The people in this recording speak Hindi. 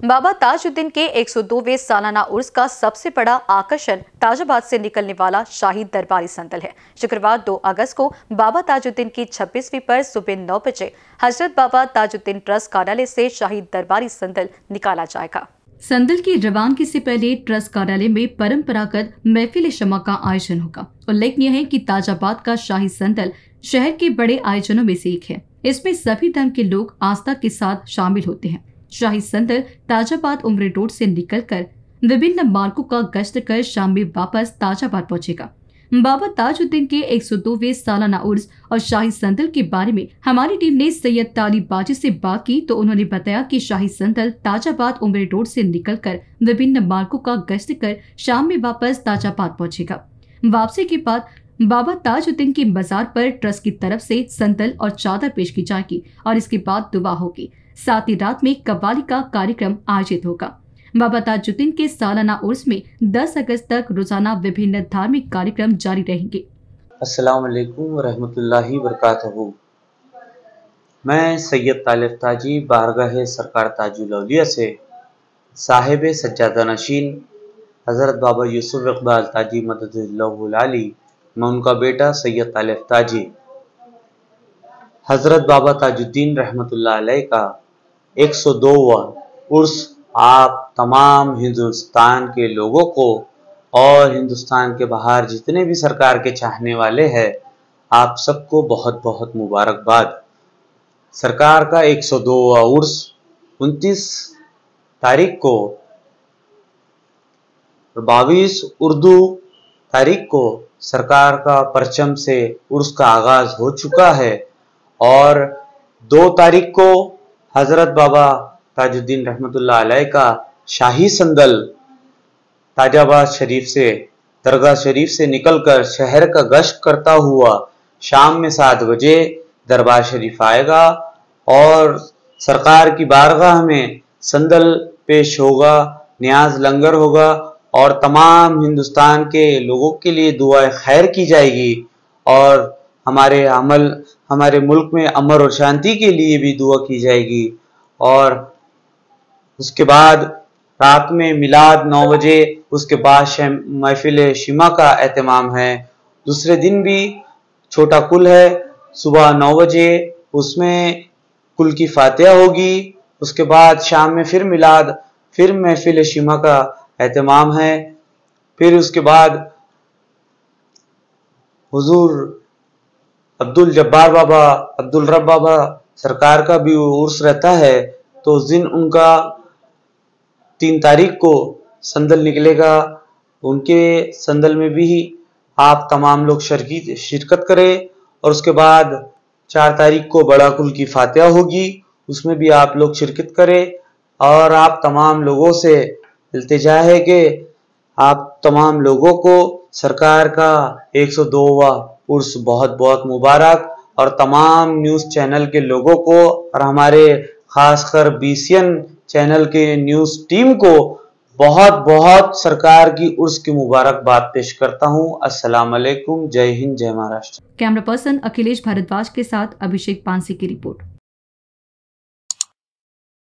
बाबा ताजुद्दीन के 102वें सालाना उर्स का सबसे बड़ा आकर्षण ताजाबाद से निकलने वाला शाही दरबारी संदल है। शुक्रवार 2 अगस्त को बाबा ताजुद्दीन की 26वीं पर सुबह 9 बजे हजरत बाबा ताजुद्दीन ट्रस्ट कार्यालय से शाही दरबारी संदल निकाला जाएगा। संदल की रवानगी से पहले ट्रस्ट कार्यालय में परंपरागत महफिल शमा का आयोजन होगा। उल्लेखनीय है कि ताजाबाद का शाही संदल शहर के बड़े आयोजनों में से एक है। इसमें सभी धर्म के लोग आस्था के साथ शामिल होते हैं। शाही संदल ताजाबाद उमरे रोड से निकलकर विभिन्न मार्गों का गश्त कर शाम में वापस ताजाबाद पहुंचेगा। बाबा ताजुद्दीन के 102वें सालाना उर्स और शाही संदल के बारे में हमारी टीम ने सैयद तालिब बाजी से बात की तो उन्होंने बताया कि शाही संदल ताजाबाद उमरे रोड से निकलकर विभिन्न मार्गों का गश्त कर शाम में वापस ताजाबाद पहुंचेगा। वापसी के बाद बाबा ताजुद्दीन की मजार पर ट्रस्ट की तरफ से संदल और चादर पेश की जाएगी और इसके बाद दुआ होगी। साथ ही रात में कव्वाली का कार्यक्रम आयोजित होगा। बाबा ताजुद्दीन के सालाना उर्स में 10 अगस्त तक रोजाना विभिन्न धार्मिक कार्यक्रम जारी रहेंगे। अस्सलाम वालेकुम रहमतुल्लाहि बरकातहू। मैं सैयद तालिब ताजी बारगाह सरकार ताजुल औलिया से साहिब सज्जादा नशीन हज़रत बाबा यूसुफ इकबाल ताजी मददुल्लाहुल आली, मैं उनका बेटा सैयद तालिब ताजी हज़रत बाबा ताजुद्दीन रहमतुल्लाह अलैह का 102वां उर्स आप तमाम हिंदुस्तान के लोगों को और हिंदुस्तान के बाहर जितने भी सरकार के चाहने वाले हैं, आप सबको बहुत बहुत मुबारकबाद। सरकार का 102वां उर्स 29 तारीख को 22 उर्दू तारीख को सरकार का परचम से उर्स का आगाज हो चुका है और 2 तारीख को हजरत बाबा ताजुद्दीन रहमतुल्लाह अलैह का शाही संदल ताजाबाद शरीफ से दरगाह शरीफ से निकलकर शहर का गश्त करता हुआ शाम में 7 बजे दरबार शरीफ आएगा और सरकार की बारगाह में संदल पेश होगा, न्याज लंगर होगा और तमाम हिंदुस्तान के लोगों के लिए दुआ खैर की जाएगी और हमारे मुल्क में अमन और शांति के लिए भी दुआ की जाएगी। और उसके बाद रात में मिलाद 9 बजे, उसके बाद महफिल शिमा का एहतमाम है। दूसरे दिन भी छोटा कुल है, सुबह 9 बजे उसमें कुल की फातिहा होगी। उसके बाद शाम में फिर मिलाद, फिर महफिल शिमा का एहतमाम है। फिर उसके बाद हुजूर अब्दुल जब्बार बाबा, अब्दुल रब बाबा सरकार का भी उर्स रहता है, तो उस दिन उनका 3 तारीख को संदल निकलेगा। उनके संदल में भी आप तमाम लोग शिरकत करें और उसके बाद 4 तारीख को बड़ा कुल की फातिहा होगी, उसमें भी आप लोग शिरकत करें। और आप तमाम लोगों से इल्तिजा है कि आप तमाम लोगों को सरकार का 102वां उर्स बहुत बहुत मुबारक और तमाम न्यूज़ चैनल के लोगों को और हमारे खासकर BCN चैनल के न्यूज़ टीम को बहुत बहुत सरकार की उर्स की मुबारकबाद पेश करता हूँ। अस्सलाम वालेकुम, जय हिंद, जय महाराष्ट्र। कैमरा पर्सन अखिलेश भारद्वाज के साथ अभिषेक पांसी की रिपोर्ट।